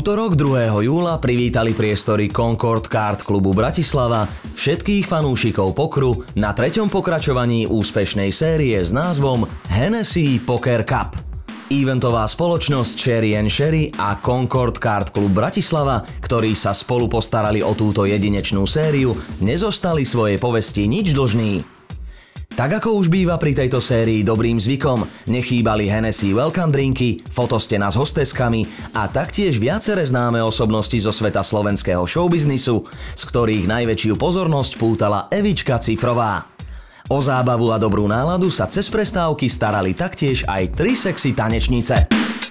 útorok 2. júla privítali priestory Concord Kart klubu Bratislava všetkých fanúšikov pokru na 3. pokračovaní úspešnej série s názvom Hennessy Poker Cup. Eventová spoločnosť Sherry & Sherry a Concord Kart klub Bratislava, ktorí sa spolu postarali o túto jedinečnú sériu, nezostali svojej povesti nič dlžní. Tak ako už býva pri tejto sérii dobrým zvykom, nechýbali Hennessy welcome drinky, fotostena s hosteskami a taktiež viaceré známe osobnosti zo sveta slovenského showbiznisu, z ktorých najväčšiu pozornosť pútala Evička Cifrová. O zábavu a dobrú náladu sa cez prestávky starali taktiež aj 3 sexy tanečnice.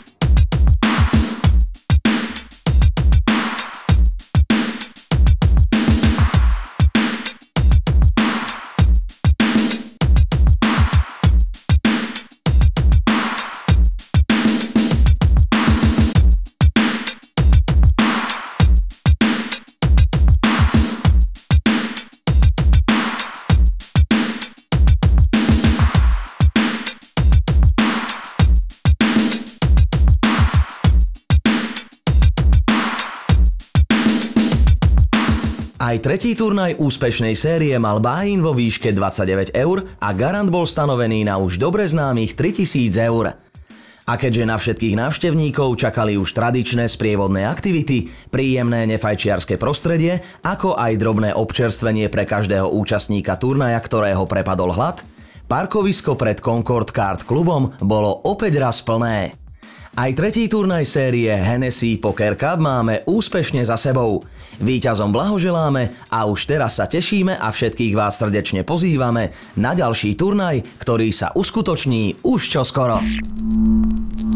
Aj tretí turnaj úspešnej série mal buy-in vo výške 29 eur a garant bol stanovený na už dobre známych 3000 eur. A keďže na všetkých návštevníkov čakali už tradičné sprievodné aktivity, príjemné nefajčiarske prostredie, ako aj drobné občerstvenie pre každého účastníka turnaja, ktorého prepadol hlad, parkovisko pred Concord Kart klubom bolo opäť raz plné. Aj tretí turnaj série Hennessy Poker Cup máme úspešne za sebou. Víťazom blahoželáme a už teraz sa tešíme a všetkých vás srdečne pozývame na ďalší turnaj, ktorý sa uskutoční už čoskoro.